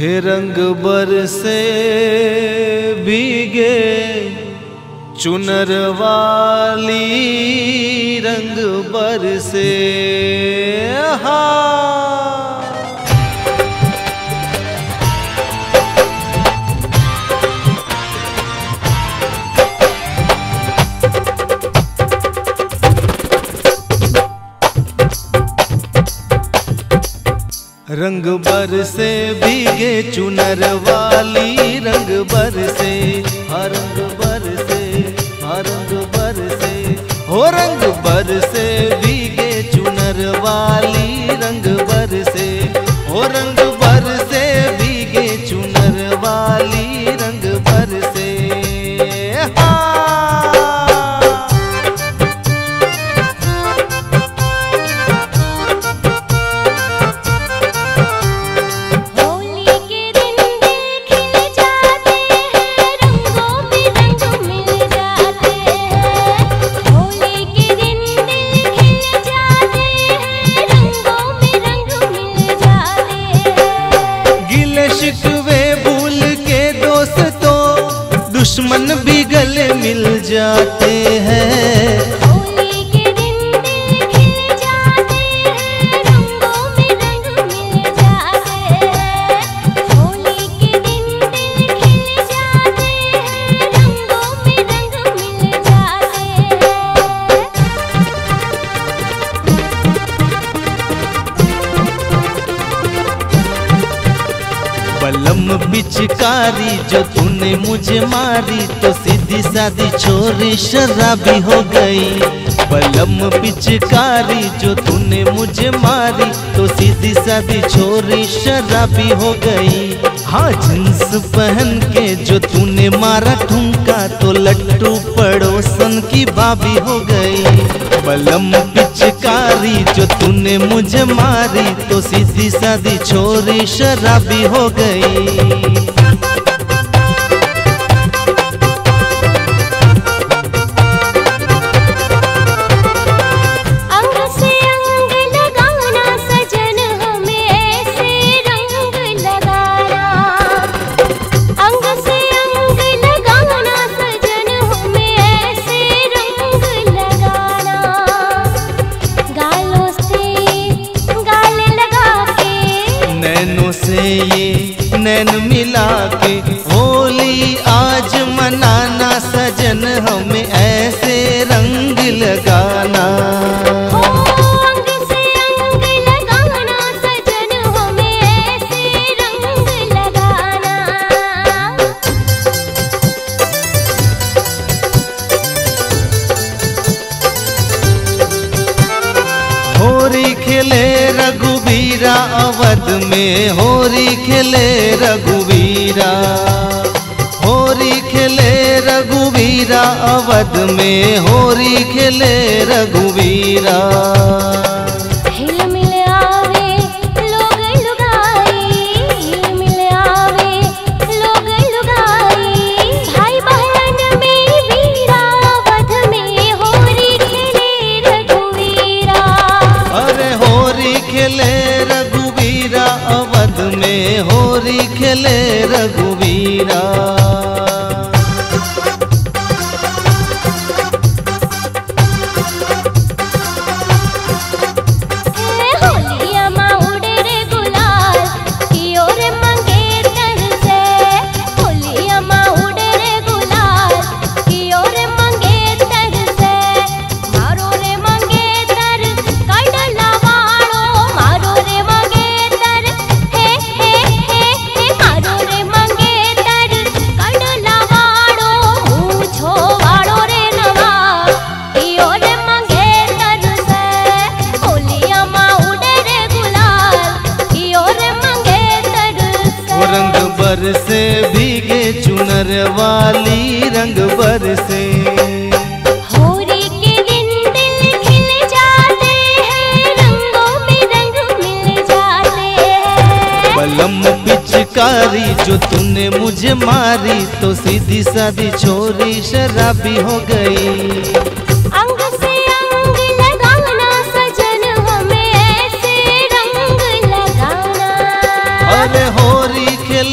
रंग बरसे भीगे चुनर वाली, रंग बरसे रंग बरसे भीगे चुनर वाली, रंग बरसे रंग बरसे रंग बरसे हो, रंग बरसे भीगे चुनर वाली, रंग बरसे हो, रंग बरसे भीगे चुनर वाली, रंग बरसे दुश्मन भी गले मिल जाते हैं। होली के दिन दिल खिल जाते हैं, रंगों में रंग मिल जाते हैं। होली के दिन दिल खिल जाते हैं, रंगों में रंग मिल जाते हैं। बलम पिचकारी जो तूने मुझे मारी, तो सीधी सादी छोरी शराबी हो गई। बलम पिचकारी जो तूने मुझे मारी, तो सीधी सादी छोरी शराबी हो गई। हाँ, जींस पहन के जो तूने मारा ठुमका, तो लट्टू पड़ोसन की भाभी हो गई। बलम पिचकारी जो तूने मुझे मारी, तो सीधी सादी छोरी शराबी हो गई। ये नैन मिला के होली आज मनाना, सजन हमें ऐसे रंग लगाना। अंग से अंग लगाना, सजन हमें ऐसे रंग लगाना। होरी खेले रघुवीरा अवध में, होरी खेले रघुवीरा, होरी खेले रघुवीरा अवध में, होरी खेले रघुवीरा। हिल मिल आवे लोग लुगाई, हिल मिल आवे लोग लुगाई। भाई बहन में वीरा, अवध में होरी खेले रघुवीरा। अरे होरी खेले रघुवीरा अवध में, होरी खेले रघुवीरा। होलिया माँ उड़े रे गुलाल की ओर मंगेतर से। होलिया माँ उड़े रे गुलाल की ओर मंगेतर से। मारो रे मंगेतर कडला वालो, मारो रे मंगेतर हे हे हे हे। मारो रे मंगेतर कडला वालो, मूछो वालो रे नवा की ओर मंगेतर से। होलिया माँ उड़े रे गुलाल की ओर मंगेतर से। वो रंग बरसे भीगे चुनर वाली, रंग बरसे। होली के दिन दिल खिल जाते हैं, रंगों में रंग मिल जाते हैं। बलम पिचकारी जो तूने मुझे मारी, तो सीधी सादी छोरी शराबी हो गई। अंग से अंग लगाना, सजन हमें ऐसे रंग लगाना। अरे होरी खेले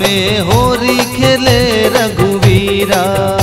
में होरी खेले रघुवीरा।